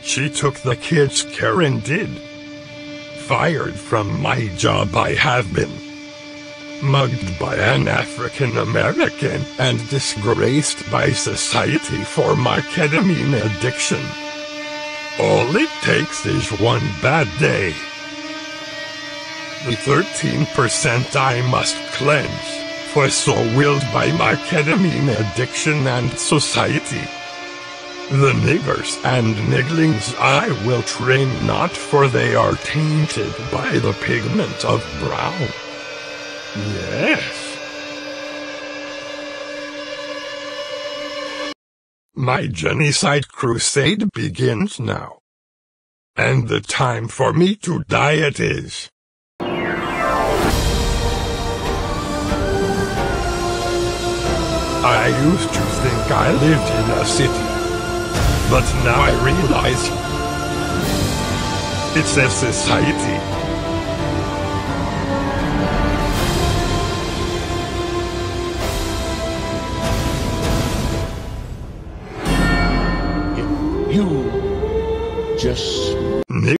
She took the kids' care and did. Fired from my job I have been. Mugged by an African American and disgraced by society for my ketamine addiction. All it takes is one bad day. The 13% I must cleanse, for so willed by my ketamine addiction and society. The niggers and nigglings I will train not, for they are tainted by the pigment of brown. Yes. My genocide crusade begins now. And the time for me to die it is. I used to think I lived in a city. But now I realize it's a society. You just